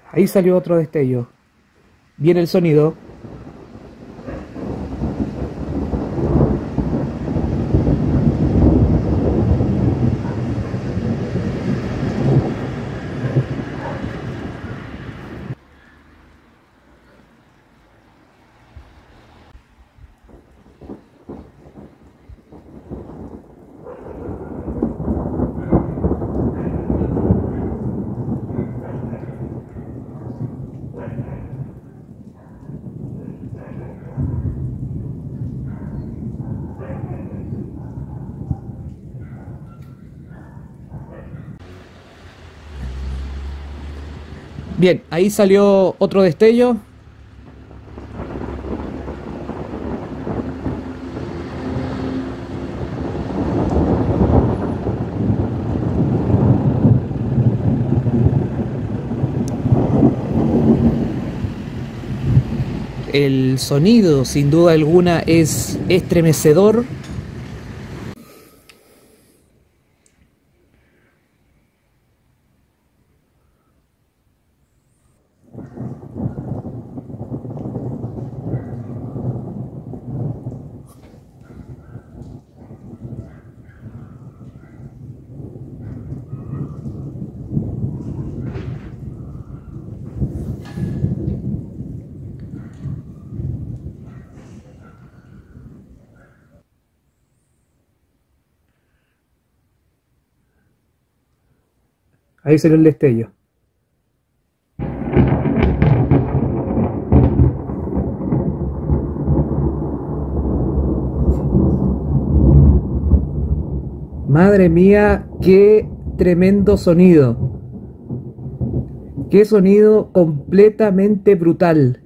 Ahí salió otro destello. Viene el sonido. Bien, ahí salió otro destello. El sonido, sin duda alguna, es estremecedor. Ahí salió el destello. Madre mía, qué tremendo sonido. Qué sonido completamente brutal.